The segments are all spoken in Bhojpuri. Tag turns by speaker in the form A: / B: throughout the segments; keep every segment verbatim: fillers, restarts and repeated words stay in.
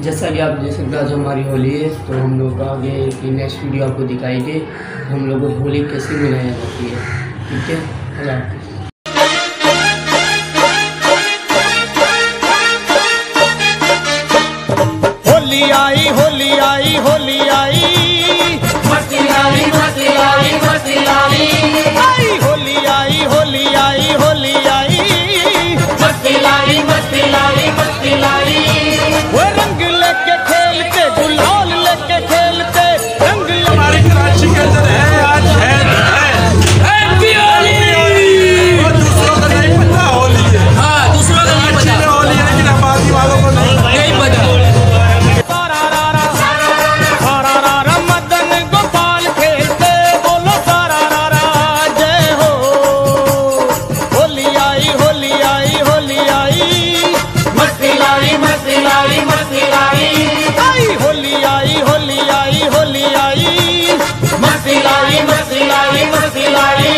A: जैसा कि आप देख सकते हैं आज हमारी होली है, तो हम लोग आगे की नेक्स्ट वीडियो आपको दिखाएंगे हम लोग को होली कैसे मनाई जाती है। ठीक है, अल्लाह हाफ़िज़।
B: होली आई होली आई होली आई
C: मस्ती आई मस्ती आई मस्ती आई
B: आई होली आई होली आई होली आई
C: मस्ती लाई मस्ती लाई मस्ती लाई
B: वो रंग लेके खेलते गुलाल लेके खेलते रंग
D: हमारी कराची के अंदर है आज है हैप्पी होली। और दूसरों को नहीं पता होली है।
C: हाँ, दूसरों को नहीं
D: कराची
C: पता
D: में होली है लेकिन आबादी वालों को नहीं
C: नहीं पता।
B: सारा रारा सारा रारा मदन गोपाल खेलते बोलो सारा रारा जय हो। होली आई होली आई होली आई
C: मस्ती लाई मस्ती लाई मस्ती लाई
B: आई होली आई होली आई होली आई
C: मस्ती लाई मस्ती लाई मस्ती लाई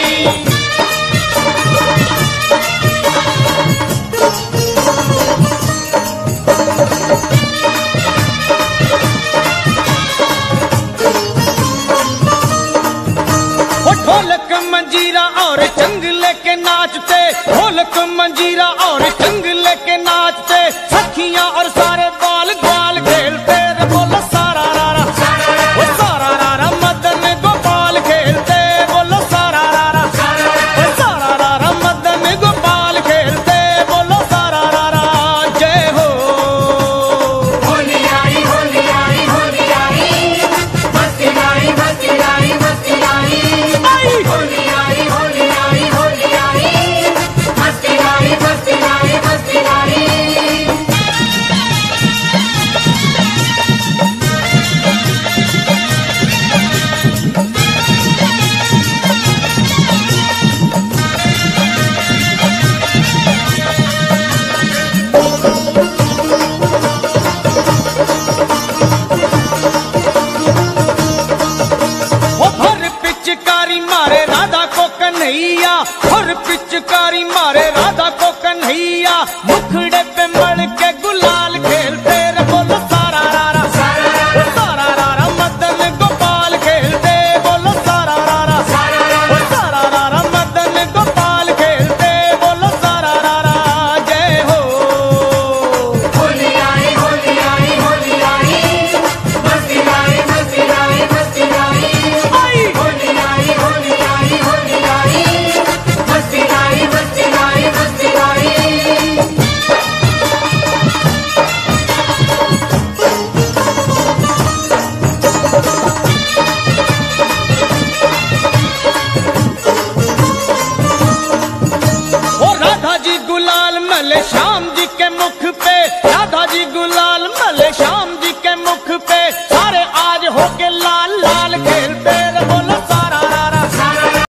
B: वो ढोलक मंजीरा और चंग लेके नाचते ढोलक मंजीरा और चंग लेके नाचते सखियां और सारे बाल ग्वाल खेलते रे बोलो सारा रारा वो सारा रारा मदन गोपाल खेलते बोलो सारा रारा वो सारा रारा मदन गोपाल खेलते बोलो सारा रारा जय हो।
C: होली आई होली आई होली आई मस्ती लाई मस्ती लाई मस्ती लाई
B: आई
C: होली आई होली आई होली आई मस्ती लाई मस्ती लाई मस्ती लाई
B: वो भर पिचकारी मारे राधा को कन्हैया भर पिचकारी मारे राधा को कन्हैया मुखड़े पे मड़ के गुलाल खेलते रे बोलो सारा रारा वो सारा रारा मदन गोपाल खेलते बोलो सारा रारा वो सारा रारा मदन गोपाल खेलते बोलो सारा रारा जय हो।
C: होली आई होली आई होली आई मस्ती लाई मस्ती लाई मस्ती लाई
B: आई
C: होली आई होली आई होली आई मस्ती लाई मस्ती लाई मस्ती लाई
B: ओ राधा जी गुलाल मले श्याम जी के मुख पे राधा जी गुलाल